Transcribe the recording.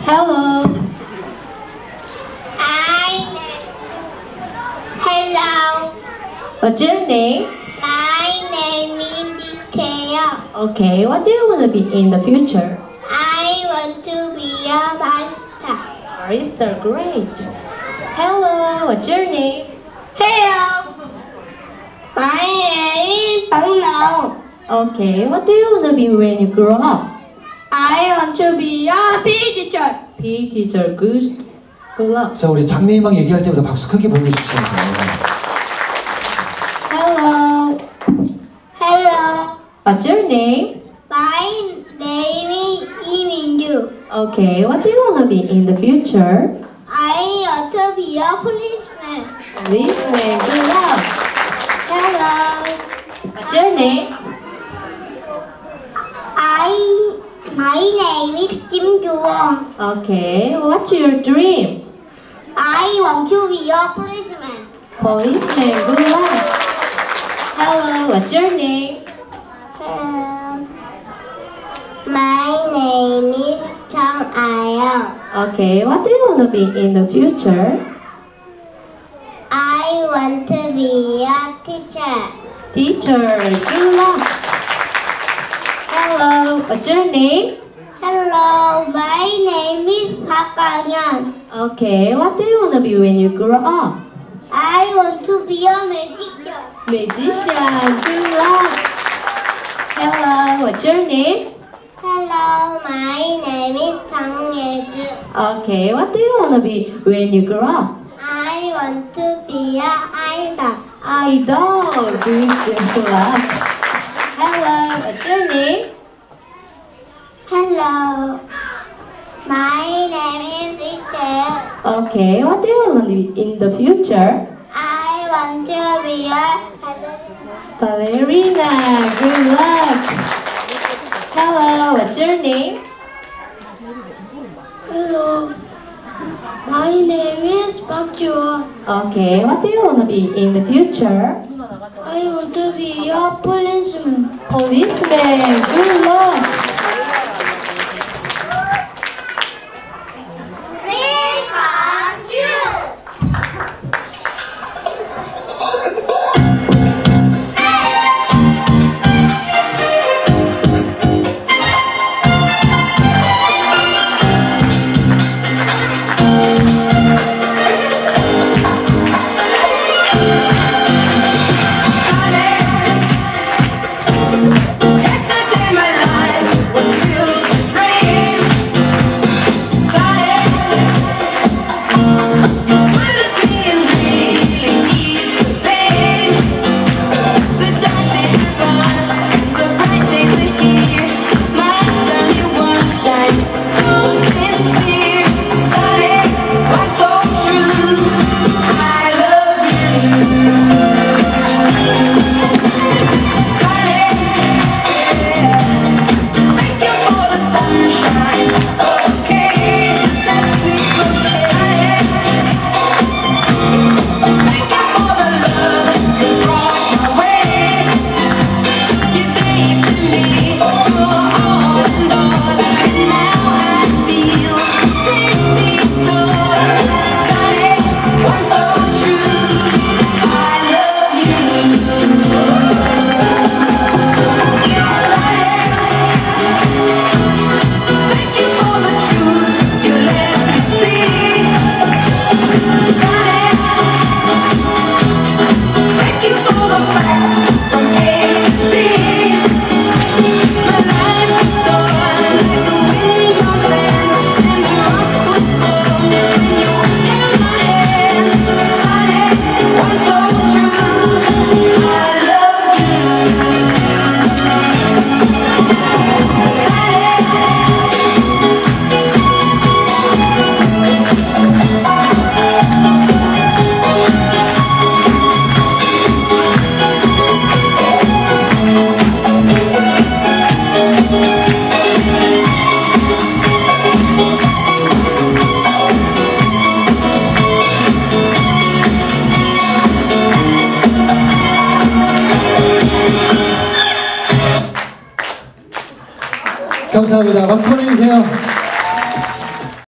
Hello. Hello. What's your name? My name is Dikeo. Okay, what do you want to be in the future? I want to be a barista. Barista, great. Hello, what's your name? Hello. My name is Bang Long. Okay, what do you want to be when you grow up? I want to be a PE teacher. PE teacher, good luck. 자, 우리 장래희망 얘기할 때마다 박수 크게 보내주시면 돼요. Hello. Hello. What's your name? My name is Lee Min-gyu. Okay, what do you want to be in the future? I want to be a policeman. Policeman, good luck. Hello. What's your name? My name is Kim Joo-won. Okay, what's your dream? I want to be a policeman. Policeman, good luck. Hello, what's your name? My name is Chang Ayeon. Okay, what do you want to be in the future? I want to be a teacher. Teacher, good luck. Hello, what's your name? Hello, my name is Park Kang-yeon. Okay, what do you want to be when you grow up? I want to be a magician. Magician, good luck. Hello, what's your name? Hello, my name is Chang Ye-ju. Okay, what do you want to be when you grow up? I want to be an idol. Idol, good luck. Hello, what's your name? Hello, my name is Rachel. Okay, what do you want to be in the future? I want to be a Ballerina, good luck. Hello, what's your name? Hello, my name is Park Joo-won. Okay, what do you want to be in the future? I want to be a policeman. Policeman, good luck. 감사합니다. 박수 보내주세요.